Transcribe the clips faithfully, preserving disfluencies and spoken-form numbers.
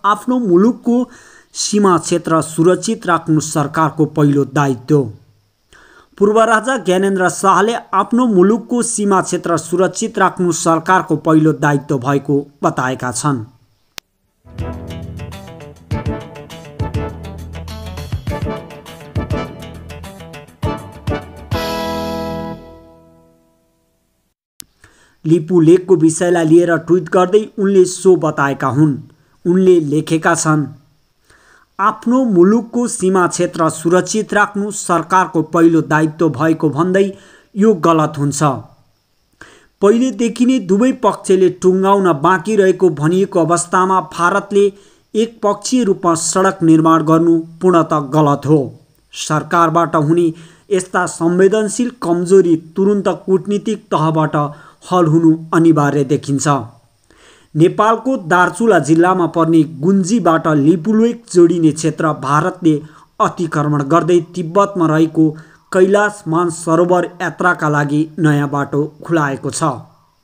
आफ्नो मुलुकको सीमा क्षेत्र सुरक्षित राख्नु सरकारको पहिलो दायित्व। पूर्व राजा ज्ञानेन्द्र शाहले आफ्नो मुलुकको सीमा क्षेत्र सुरक्षित राख्नु सरकारको पहिलो दायित्व भएको बताएका छन्। लिपु लेकको विषयलाई लिएर ट्विट गर्दै उनले सो बताएका हुन्। उनले लेखेका छन्, आफ्नो मुलुकको सीमा क्षेत्र सुरक्षित राख्नु सरकारको पहिलो दायित्व भएको भन्दै यो गलत हुन्छ। पहिलेदेखि नै दुवै पक्षले टुङ्गाउन बाँकी रहेको भनिएको अवस्थामा भारतले एकपक्षीय रूपमा सडक निर्माण गर्नु पूर्णतः गलत हो। सरकारबाट हुने यस्ता संवेदनशील कमजोरी तुरुन्त कूटनीतिक तहबाट हल हुनु अनिवार्य देखिन्छ। नेपालको दार्चुला जिल्लामा पर्ने गुन्जीबाट लिपुलेक जोडिने क्षेत्र भारतले अतिक्रमण गर्दै तिब्बतमा रहेको कैलाश मानसरोवर यात्राका लागि नयाँ बाटो खुलाएको छ।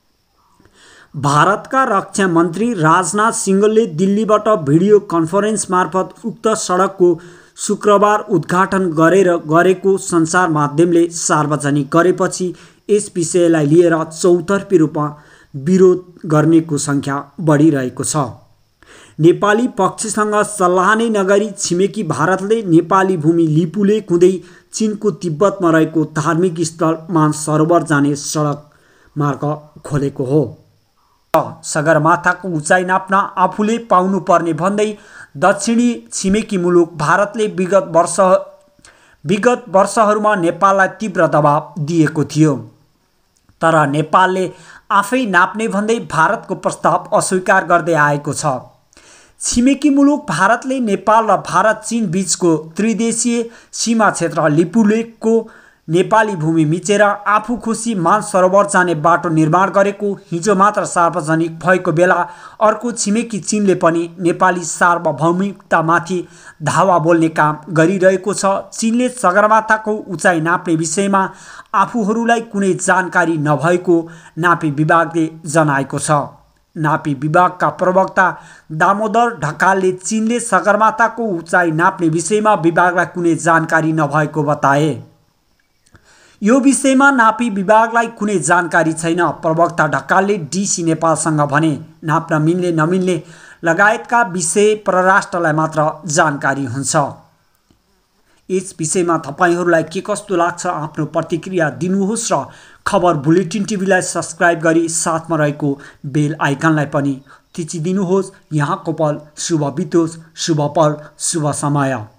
भारतका रक्षा मन्त्री राजनाथ सिंहले दिल्लीबाट भिडियो कन्फरेन्स मार्फत उक्त सडकको शुक्रबार उद्घाटन गरेर गरेको सञ्चार माध्यमले सार्वजनिक गरेपछि यस विषयलाई लिएर चौतर्फी रूपमा विरोध गर्नेको सङ्ख्या बढिरहेको छ। नेपाली पक्षसँग सल्लाह नै नगरी छिमेकी भारतले नेपाली भूमि लिपुलेक हुँदै चीनको तिब्बतमा रहेको धार्मिक स्थल मानसरोवर जाने सडक मार्ग खोलेको हो। सगरमाथाको उचाइ नाप्न आफूले पाउनुपर्ने भन्दै दक्षिणी छिमेकी मुलुक भारतले विगत वर्ष विगत वर्षहरूमा नेपाललाई तीव्र दबाव दिएको थियो, तर नेपालले आफै नाप्ने भन्दै भारतको प्रस्ताव अस्वीकार गर्दै आएको छ। छिमेकी मुलुक भारतले नेपाल र भारत चीन बीचको त्रिदेशीय सीमा क्षेत्र लिपुलेकको नेपाली भूमि मिचेर आफू खुसी मानसरोवर जाने बाटो निर्माण गरेको हिजो मात्र सार्वजनिक भएको बेला अर्को छिमेकी चीनले पनि नेपाली सार्वभौमिकतामाथि धावा बोल्ने काम गरिरहेको छ। चीनले सगरमाथाको उचाइ नाप्ने विषयमा आफूहरूलाई कुनै जानकारी नभएको नापी विभागले जनाएको छ। नापी विभागका प्रवक्ता दामोदर ढकालले चीनले सगरमाथाको उचाइ नाप्ने विषयमा विभागलाई कुनै जानकारी नभएको बताए। यो विषयमा नापी विभागलाई कुनै जानकारी छैन। प्रवक्ता ढकालले डीसी नेपालसँग भने नाप्न मिल्ने नमिल्ने लगायतका विषय परराष्ट्रलाई मात्र जानकारी हुन्छ। यस विषयमा तपाईहरूलाई के कस्तो लाग्छ आफ्नो प्रतिक्रिया दिनुहोस् र खबर बुलेटिन टिभीलाई सब्स्क्राइब गरी साथमा रहेको बेल आइकनलाई पनि थिचिदिनुहोस्। यहाँको पल शुभ बितोस्। शुभ पल शुभ समय।